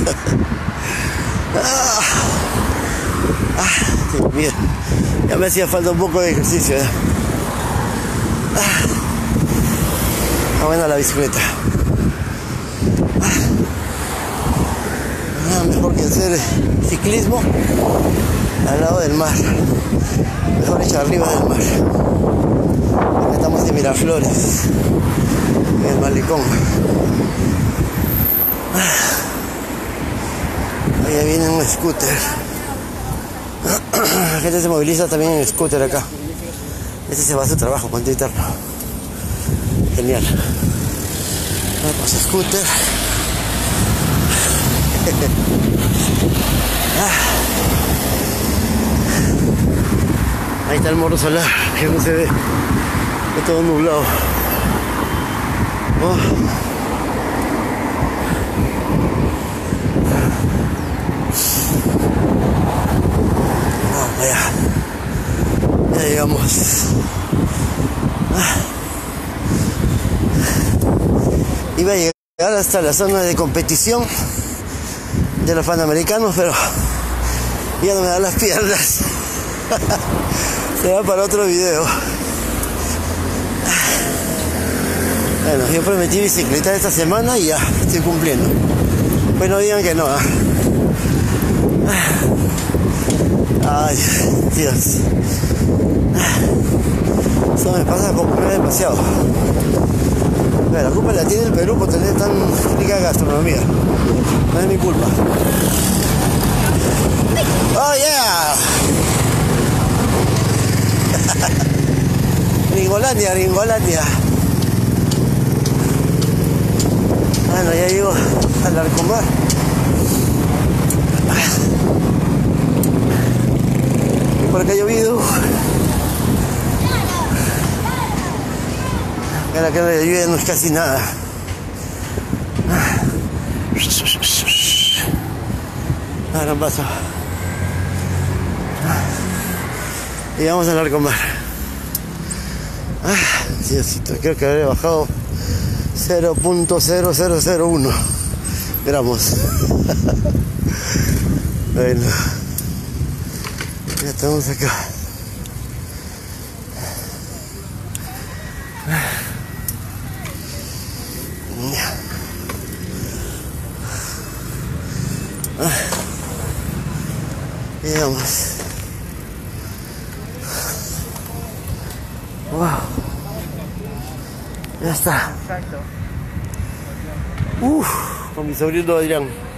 Dios mío, ya me hacía falta un poco de ejercicio, ¿eh? Buena la bicicleta. Nada mejor que hacer ciclismo al lado del mar, mejor dicho, arriba del mar. Acá estamos en Miraflores, en el malecón. Ahí viene un scooter. La gente se moviliza también en scooter acá. Este se va a su trabajo, puente interno. Genial. Vamos, scooter. Ahí está el morro solar, que no se ve. Está todo nublado. Oh. Vamos allá. Ya llegamos. Iba a llegar hasta la zona de competición de los Panamericanos, pero ya no me dan las piernas. Se va para otro video. Bueno, yo prometí bicicleta esta semana y ya estoy cumpliendo. Pues no digan que no, ¿eh? Ay, Dios. Eso me pasa por comer demasiado. La culpa la tiene el Perú por tener tan rica gastronomía. No es mi culpa. ¡Oh, yeah! Gringolandia, Gringolandia. Bueno, ya llego al Larcomar. Y por acá ha llovido. Ahora que la lluvia no es casi nada. Ahora paso. Y vamos a Larcomar. Diosito, creo que habré bajado 0.0001 gramos. Bueno, ya estamos acá. Llegamos. Wow. Ya está. Con mi sobrino Adrián.